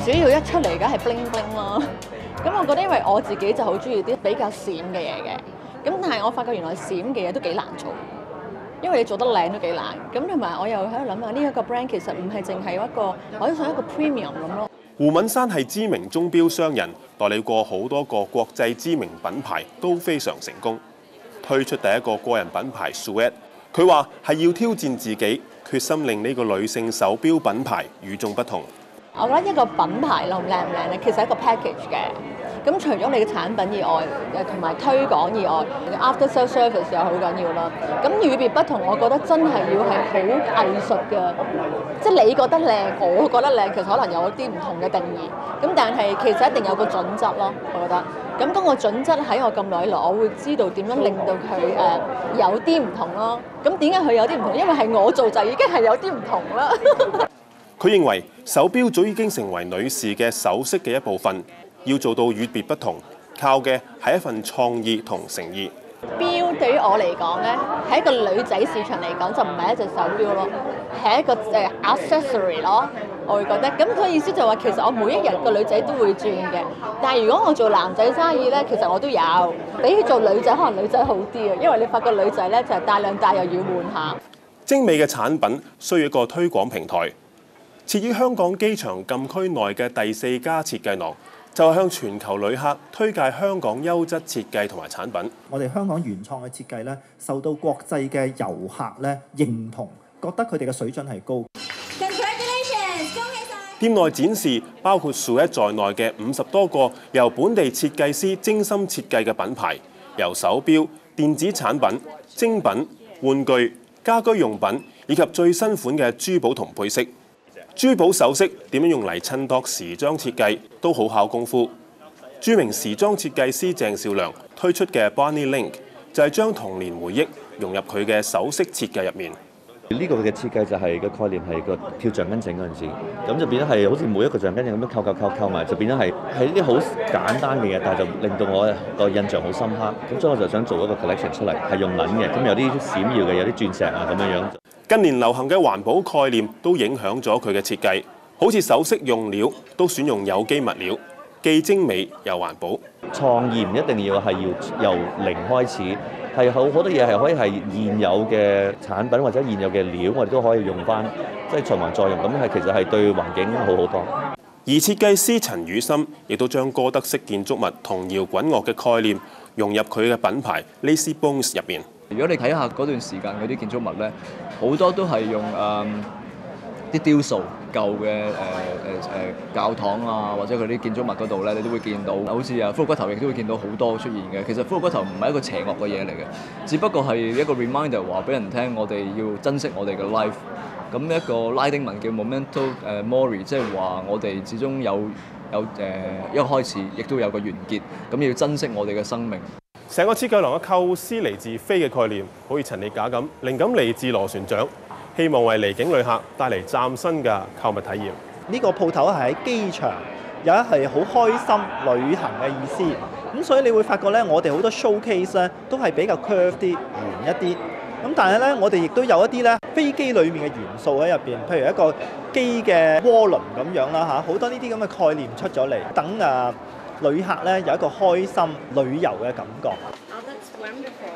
主要一出嚟梗係 bling bling 咯。咁我覺得因為我自己就好中意啲比較閃嘅嘢嘅，咁但係我發覺原來閃嘅嘢都幾難做，因為你做得靚都幾難。咁同埋我又喺度諗下呢一個 brand 其實唔係淨係一個，我都想一個 premium 咁咯。 胡敏珊係知名鐘錶商人，代理過好多個國際知名品牌，都非常成功。推出第一個個人品牌 Chouette， 佢話係要挑戰自己，決心令呢個女性手錶品牌與眾不同。 我覺得一個品牌靚唔靚咧，其實係一個 package 嘅。咁除咗你嘅產品以外，同埋推廣以外 ，after sales service 又好緊要啦。咁與別不同，我覺得真係要係好藝術嘅，即係你覺得靚，我覺得靚，其實可能有啲唔同嘅定義。咁但係其實一定有個準則咯，我覺得。咁嗰個準則喺我咁耐來，我會知道點樣令到佢有啲唔同咯。咁點解佢有啲唔同？因為係我做就已經係有啲唔同啦。 佢認為手錶早已經成為女士嘅首飾嘅一部分，要做到與別不同，靠嘅係一份創意同誠意。 錶對於我嚟講咧，喺一個女仔市場嚟講就唔係一隻手錶咯，係一個accessory 咯。我會覺得咁，所以意思就話其實我每一日個女仔都會轉嘅，但係如果我做男仔生意咧，其實我都有。比起做女仔，可能女仔好啲啊，因為你發覺女仔咧就係大量大又要換下。 精美嘅產品需要一個推廣平台。設於香港機場禁區內嘅第4家設計廊，就係向全球旅客推介香港優質設計同埋產品。 我哋香港原創嘅設計咧，受到國際嘅遊客咧認同，覺得佢哋嘅水準係高。 Congratulations， 恭喜晒！店內展示包括 Chouette 在內嘅50多個由本地設計師精心設計嘅品牌，由手錶、電子產品、精品、玩具、家居用品以及最新款嘅珠寶同配飾。珠寶首飾點樣用嚟襯托時裝設計都好考功夫。著名時裝設計師鄭少良推出嘅 Bonnie Link 就係將童年回憶融入佢嘅首飾設計入面。 呢個嘅設計就係個概念係個跳橡筋繩嗰陣時，咁就變咗係好似每一個橡筋咁樣扣埋，就變咗係啲好簡單嘅嘢，但係就令到我個印象好深刻。咁所以我就想做一個 collection 出嚟，係用銀嘅，咁有啲閃耀嘅，有啲鑽石啊咁樣樣。 近年流行嘅環保概念都影響咗佢嘅設計，好似首飾用料都選用有機物料，既精美又環保。 創意唔一定要係要由零開始。係好多嘢係可以係現有嘅產品或者現有嘅料，我哋都可以用翻，即係循環再用，咁係其實係對環境好好多。 而設計師陳宇森亦都將哥德式建築物同搖滾樂嘅概念融入佢嘅品牌 Lazy Bones 入面。 如果你睇下嗰段時間嗰啲建築物咧，好多都係用啲雕塑舊嘅教堂啊，或者佢啲建築物嗰度咧，你都會見到，好似骷髏骨頭亦都會見到好多出現嘅。其實骷髏骨頭唔係一個邪惡嘅嘢嚟嘅，只不過係一個 reminder 話俾人聽，我哋要珍惜我哋嘅 life。咁一個拉丁文叫 Memento Mori， 即係話我哋始終有一個開始，亦都有個完結。咁要珍惜我哋嘅生命。 成個設計廊嘅構思嚟自飛嘅概念，好似陳列架咁，靈感嚟自螺旋槳。希望為離境旅客帶嚟嶄新嘅購物體驗。 呢個鋪頭係喺機場，有一係好開心旅行嘅意思。咁所以你會發覺咧，我哋好多 showcase 咧都係比較 curve 啲、圓一啲。咁但係咧，我哋亦都有一啲咧飛機裡面嘅元素喺入邊，譬如一個機嘅渦輪咁樣啦嚇，好多呢啲咁嘅概念出咗嚟，等旅客咧有一個開心旅遊嘅感覺。 Oh, that's wonderful.